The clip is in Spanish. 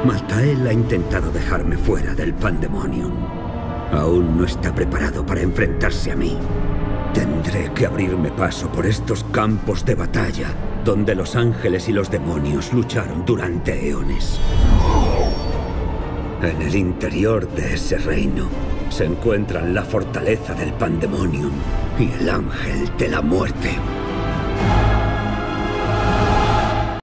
Maltael ha intentado dejarme fuera del Pandemonium. Aún no está preparado para enfrentarse a mí. Tendré que abrirme paso por estos campos de batalla, donde los ángeles y los demonios lucharon durante eones. En el interior de ese reino se encuentran la fortaleza del Pandemonium y el ángel de la muerte.